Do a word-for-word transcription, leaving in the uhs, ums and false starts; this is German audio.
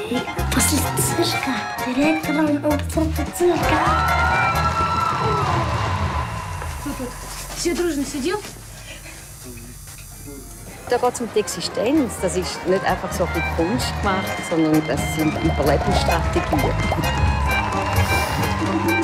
فصل التسرقة تراك راه أوبتر التسرقة. Все дружно сидим? Da geht es um die Existenz. Das ist nicht einfach so ein Kunst gemacht, sondern das sind Überlebensstrategien.